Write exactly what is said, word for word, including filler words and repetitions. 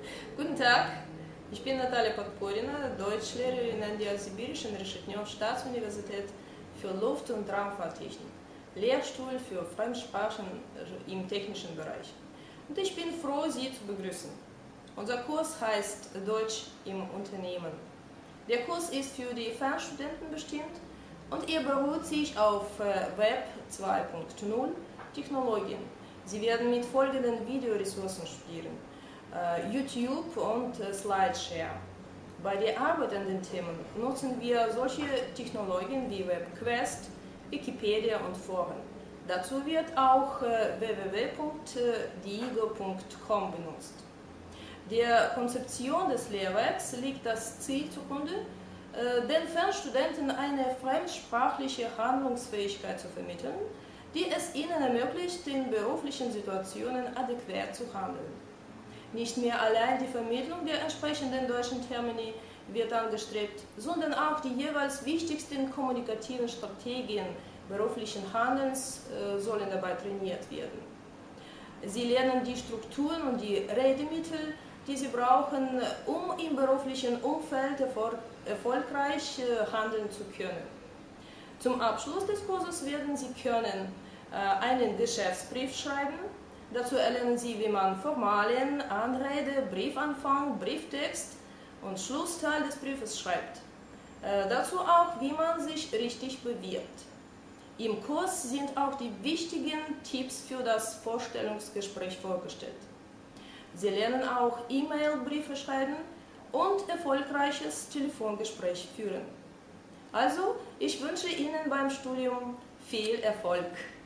Guten Tag, ich bin Natalia Podporina, Deutschlehrerin an der Sibirischen Reshetnev-Staatsuniversität für Luft- und Raumfahrttechnik, Lehrstuhl für Fremdsprachen im technischen Bereich. Und ich bin froh, Sie zu begrüßen. Unser Kurs heißt Deutsch im Unternehmen. Der Kurs ist für die Fernstudenten bestimmt und er beruht sich auf Web zwei punkt null Technologien. Sie werden mit folgenden Videoressourcen studieren: YouTube und Slideshare. Bei der Arbeit an den Themen nutzen wir solche Technologien wie WebQuest, Wikipedia und Foren. Dazu wird auch w w w punkt diigo punkt com benutzt. Der Konzeption des Lehrwerks liegt das Ziel zugrunde, den Fernstudenten eine fremdsprachliche Handlungsfähigkeit zu vermitteln, die es ihnen ermöglicht, in beruflichen Situationen adäquat zu handeln. Nicht mehr allein die Vermittlung der entsprechenden deutschen Termini wird angestrebt, sondern auch die jeweils wichtigsten kommunikativen Strategien beruflichen Handelns äh, sollen dabei trainiert werden. Sie lernen die Strukturen und die Redemittel, die sie brauchen, um im beruflichen Umfeld erfolgreich äh, handeln zu können. Zum Abschluss des Kurses werden Sie können äh, einen Geschäftsbrief schreiben. Dazu erlernen Sie, wie man Formalien, Anrede, Briefanfang, Brieftext und Schlussteil des Briefes schreibt. Äh, dazu auch, wie man sich richtig bewirbt. Im Kurs sind auch die wichtigen Tipps für das Vorstellungsgespräch vorgestellt. Sie lernen auch E-Mail-Briefe schreiben und erfolgreiches Telefongespräch führen. Also, ich wünsche Ihnen beim Studium viel Erfolg.